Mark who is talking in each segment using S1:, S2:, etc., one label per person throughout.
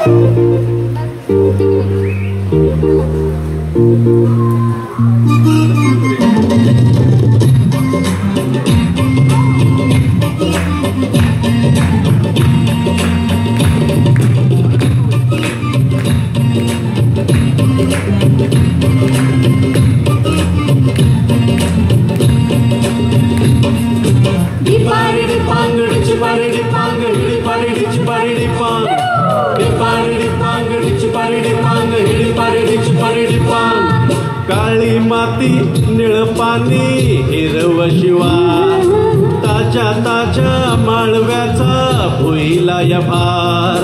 S1: काळी माती निळ पाणी हिरव शिवा ताज्या ताज्या माळव्याचा भुईला या भार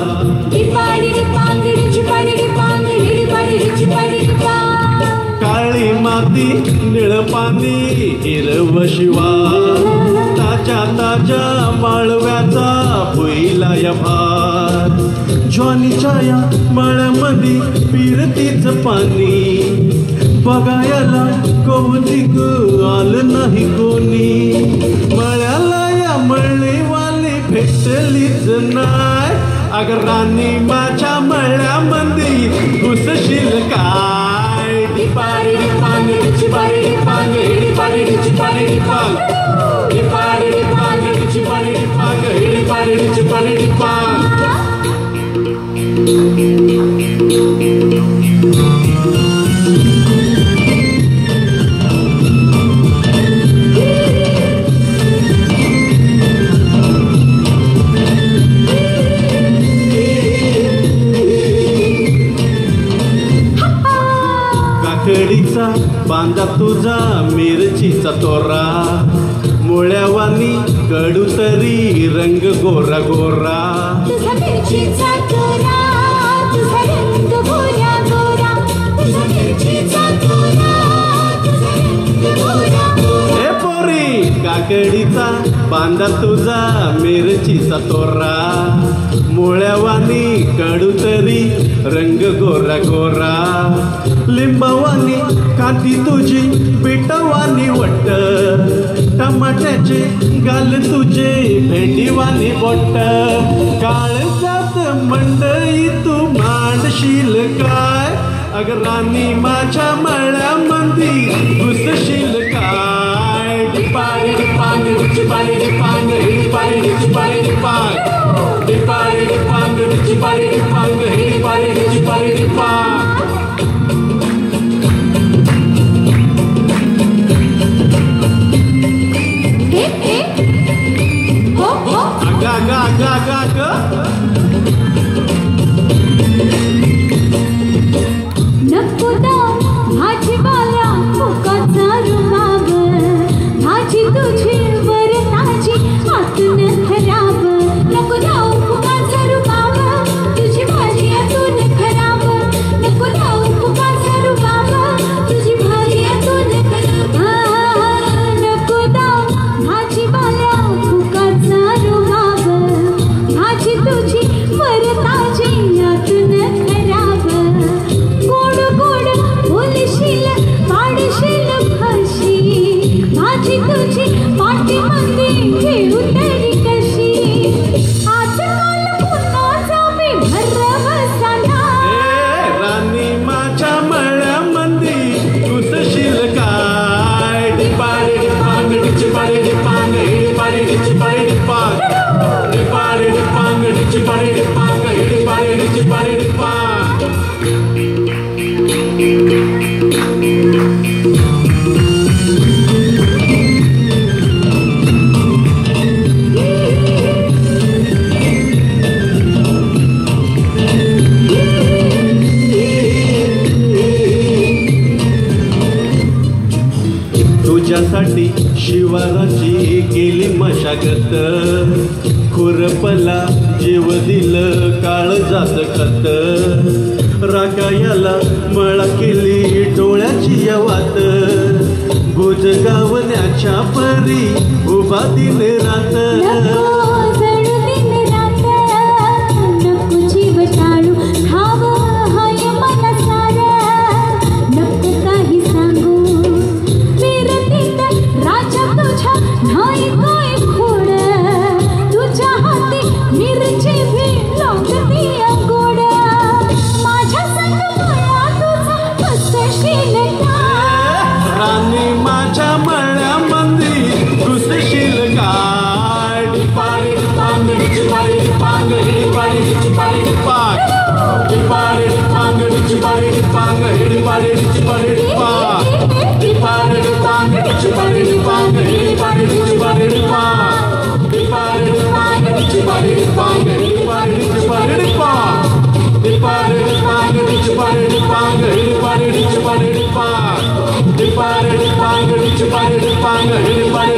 S1: काळी माती निळ पाणी हिरव शिवा ताज्या ताज्या माळव्याचा भुईला या भार ज्वानीच्या या माळ्यामध्ये फिरतीच पाणी बघायला कौतिक आलं नाही कोणी मळ्याला या मळीवाली भेटलीच नाही अगर राणी माझ्या मळ्यामध्ये घुसशील काय डिपारी डिपांग डिचिपारी डिपांग हिडिपारी डिचिपारी डिपांग डिपारी डिपांग डिचिपारी डिपांग हिडिपारी डिचिपारी डिपांग काकडीचा बांधा तुझा मिरचीचा तोरा मुळ्यावानी कडू तरी रंग गोरा गोरा
S2: तुझा मिरचीचा तोरा तुझा रंग गोरा गोरा तुझा मिरचीचा तोरा तुझा रंग गोरा गोरा
S1: हे पोरी काकडीचा बांधा तुझा मिरचीचा तोरा मुळ्यावानी कडू तरी रंग गोरा गोरा लिंबावानी काठी तुझी पिठवानी वट्ट टमाट्याचे गाल तुझे भेंडीवानी बोट काळजात मंडई तू मांडशील काय अगर राणी माझ्या मळ्यामध्ये घुसशील काय डिपारी डिपांग डिचिपारी डिपांग हिडिपारी डिचिपारी डिपांग डिपारी डिपांग डिचिपारी डिपांग हिडिपारी डिचिपारी डिपांग
S2: नको दाव भाजीवाल्या फुकाचा रुबाब भाजी तुझी वरताची आतून खराब नको दाव फुकाचा रुबाब तुझी भाजी आतून खराब नको दाव फुकाचा रुबाब तुझी भाजी आतून खराब नको दाव भाजीवाल्या फुकाचा रुबाब भाजी तुझी वरताची आतून खराब गोड गोड बोलशील पाडशील फाशी भाजी तुझी पाठीमध्ये घेऊ तरी कशी आजकाल पुन्हा मी भरवसाना
S1: राणी माझ्या मळ्यामध्ये घुसशील काय डिपारी डिपांग डिचिपारी डिपांग हिडिपारी डिचिपारी डिपांग डिपारी डिपांग डिचिपारी डिपांग हिडिपारी डिचिपारी डिपांग तुझ्यासाठी शिवाराची केली मशागत खुरपला जीव दिलं काळजात खत राखायला मळा केली डोळ्याची वात भुज गावण्याच्या परी उभा दिन रात
S2: मिरची भी लागती गोड
S1: dipang,